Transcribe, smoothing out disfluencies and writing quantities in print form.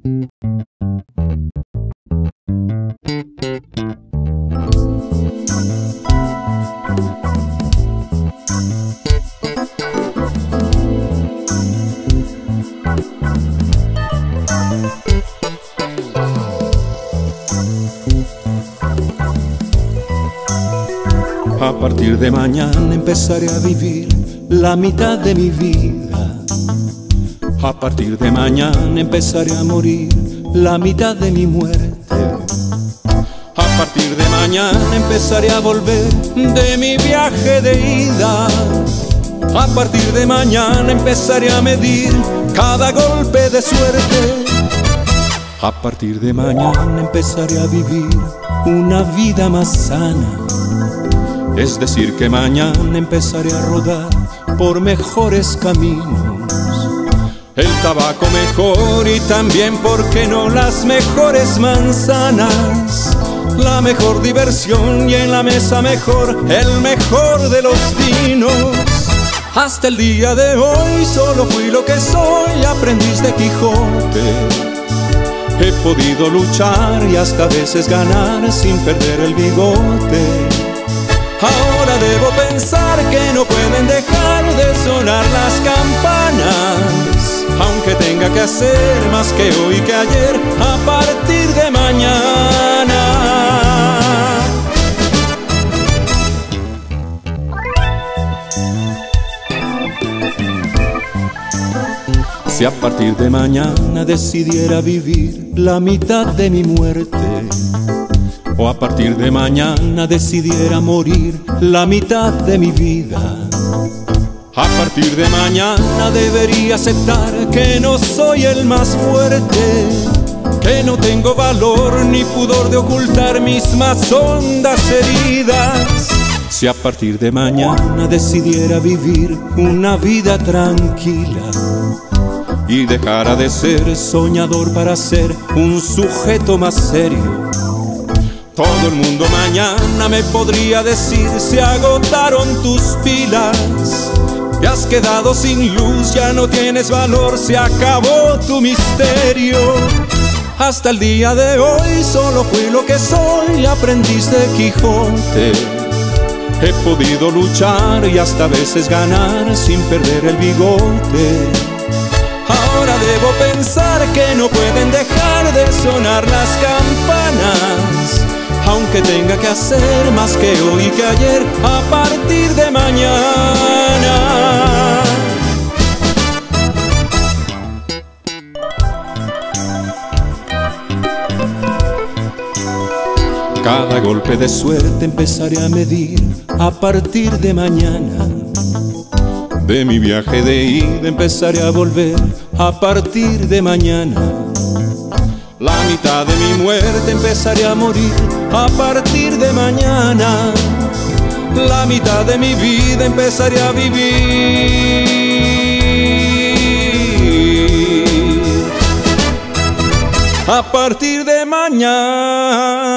A partir de mañana empezaré a vivir la mitad de mi vida. A partir de mañana empezaré a morir la mitad de mi muerte. A partir de mañana empezaré a volver de mi viaje de ida. A partir de mañana empezaré a medir cada golpe de suerte. A partir de mañana empezaré a vivir una vida más sana. Es decir que mañana empezaré a rodar por mejores caminos. El tabaco mejor y también, ¿por qué no?, las mejores manzanas. La mejor diversión y en la mesa mejor, el mejor de los vinos. Hasta el día de hoy solo fui lo que soy, aprendiz de Quijote. He podido luchar y hasta a veces ganar sin perder el bigote. Ahora debo pensar que no pueden dejar de sonar las campanas, aunque tenga que hacer más que hoy que ayer, a partir de mañana. Si a partir de mañana decidiera vivir la mitad de mi muerte, o a partir de mañana decidiera morir la mitad de mi vida, a partir de mañana debería aceptar que no soy el más fuerte, que no tengo valor ni pudor de ocultar mis más hondas heridas. Si a partir de mañana decidiera vivir una vida tranquila y dejara de ser soñador para ser un sujeto más serio, todo el mundo mañana me podría decir: se agotaron tus pilas, te has quedado sin luz, ya no tienes valor, se acabó tu misterio. Hasta el día de hoy solo fui lo que soy, aprendiz de Quijote. He podido luchar y hasta a veces ganar sin perder el bigote. Ahora debo pensar que no pueden dejar de sonar las campanas, aunque tenga que hacer más que hoy que ayer, a partir de mañana. Cada golpe de suerte empezaré a medir a partir de mañana. De mi viaje de ida empezaré a volver a partir de mañana. La mitad de mi muerte empezaré a morir a partir de mañana. La mitad de mi vida empezaré a vivir a partir de mañana.